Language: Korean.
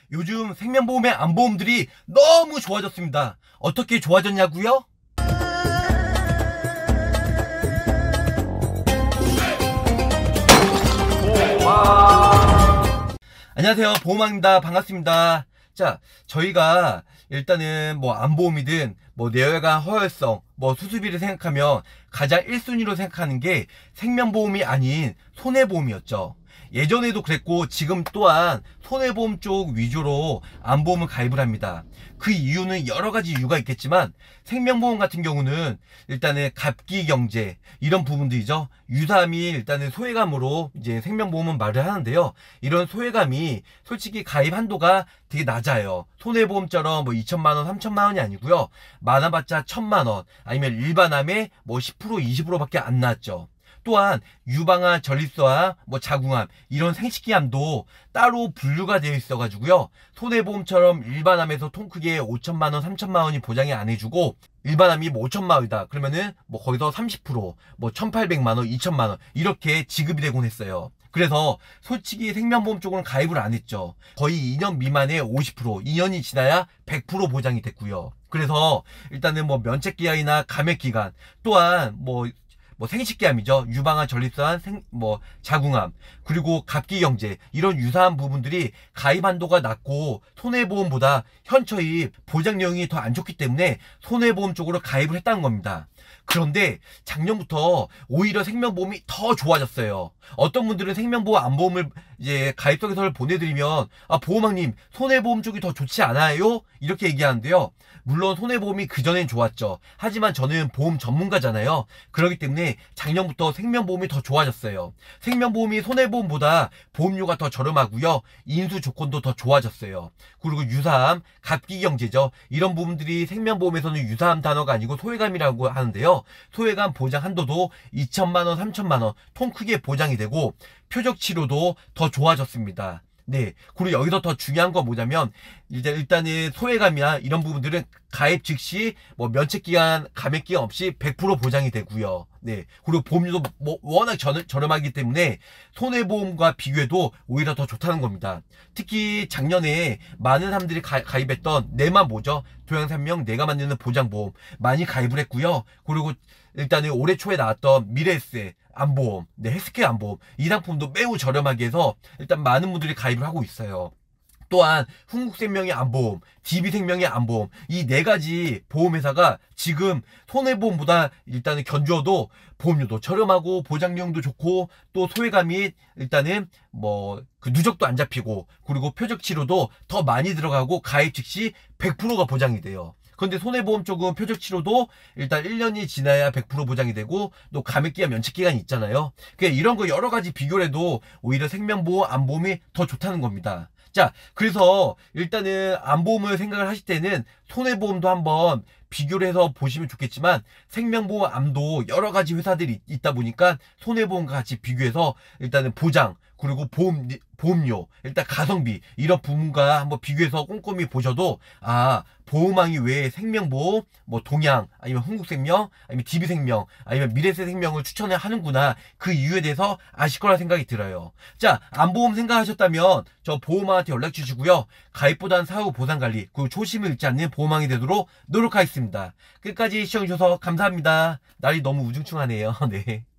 요즘 생명보험의 안보험들이 너무 좋아졌습니다. 어떻게 좋아졌냐고요? 안녕하세요, 보험왕입니다. 반갑습니다. 자, 저희가 일단은 뭐 안보험이든 뭐 내혈관 허혈성, 뭐 수술비를 생각하면 가장 1순위로 생각하는 게 생명보험이 아닌 손해보험이었죠. 예전에도 그랬고 지금 또한 손해보험 쪽 위주로 안보험을 가입을 합니다. 그 이유는 여러 가지 이유가 있겠지만 생명보험 같은 경우는 일단은 갑기경제 이런 부분들이죠. 유사함이 일단은 소외감으로 이제 생명보험은 말을 하는데요. 이런 소외감이 솔직히 가입 한도가 되게 낮아요. 손해보험처럼 뭐 2천만원, 3천만원이 아니고요. 많아봤자 1,000만원 아니면 일반암에 뭐 10%, 20%밖에 안 나왔죠. 또한 유방암, 전립선암, 뭐 자궁암 이런 생식기암도 따로 분류가 되어 있어 가지고요. 손해보험처럼 일반암에서 통 크게 5천만원, 3천만원이 보장이 안 해주고 일반암이 뭐 5천만원이다 그러면은 뭐 거기서 30%, 뭐 1,800만원, 2천만원 이렇게 지급이 되곤 했어요. 그래서 솔직히 생명보험 쪽으로는 가입을 안 했죠. 거의 2년 미만에 50%, 2년이 지나야 100% 보장이 됐고요. 그래서 일단은 뭐 면책기간이나 감액기간 또한 뭐 생식기암이죠. 유방암, 전립선, 자궁암, 그리고 갑기경제 이런 유사한 부분들이 가입 한도가 낮고 손해보험보다 현저히 보장력이 더 안 좋기 때문에 손해보험 쪽으로 가입을 했다는 겁니다. 그런데 작년부터 오히려 생명보험이 더 좋아졌어요. 어떤 분들은 생명보험 안보험을 이제 가입서를 보내드리면 보험왕님 손해보험 쪽이 더 좋지 않아요? 이렇게 얘기하는데요. 물론 손해보험이 그전엔 좋았죠. 하지만 저는 보험 전문가잖아요. 그렇기 때문에 작년부터 생명보험이 더 좋아졌어요. 생명보험이 손해보험보다 보험료가 더 저렴하고요. 인수 조건도 더 좋아졌어요. 그리고 유사암, 갑기경제죠. 이런 부분들이 생명보험에서는 유사암 단어가 아니고 소외감이라고 하는데요. 소외감 보장 한도도 2천만원, 3천만원 통 크게 보장이 되고 표적 치료도 더 좋아졌습니다. 네. 그리고 여기서 더 중요한 건 뭐냐면, 일단은 소외감이나 이런 부분들은 가입 즉시 뭐 면책기간, 감액기간 없이 100% 보장이 되고요. 네. 그리고 보험료도 뭐 워낙 저렴하기 때문에 손해보험과 비교해도 오히려 더 좋다는 겁니다. 특히 작년에 많은 사람들이 가입했던 내만 뭐죠? 도양산명 내가 만드는 보장보험 많이 가입을 했고요. 그리고 일단은 올해 초에 나왔던 미래에셋 안보험, 헬스케어 안보험 이 상품도 매우 저렴하게 해서 일단 많은 분들이 가입을 하고 있어요. 또한 흥국생명의 안보험, DB생명의 안보험 이 네 가지 보험회사가 지금 손해보험보다 일단은 견주어도 보험료도 저렴하고 보장력도 좋고 또 소외감이 일단은 그 누적도 안 잡히고 그리고 표적 치료도 더 많이 들어가고 가입 즉시 100%가 보장이 돼요. 그런데 손해보험 쪽은 표적 치료도 일단 1년이 지나야 100% 보장이 되고 또 감액기간, 면책기간이 있잖아요. 이런 거 여러 가지 비교를 해도 오히려 생명보험, 안보험이 더 좋다는 겁니다. 자, 그래서 일단은 안보험을 생각을 하실 때는 손해보험도 한번 비교를 해서 보시면 좋겠지만 생명보험, 암도 여러 가지 회사들이 있다 보니까 손해보험과 같이 비교해서 일단은 보장 그리고 보험료, 일단 가성비 이런 부분과 한번 비교해서 꼼꼼히 보셔도 보험왕이 왜 생명보험, 동양 아니면 흥국생명 아니면 DB생명 아니면 미래에셋생명을 추천을 하는구나 그 이유에 대해서 아실 거라 생각이 들어요. 자, 안보험 생각하셨다면 저 보험왕한테 연락 주시고요. 가입보단 사후 보상관리 그리고 초심을 잃지 않는 보험왕이 되도록 노력하겠습니다. 끝까지 시청해주셔서 감사합니다. 날이 너무 우중충하네요. 네.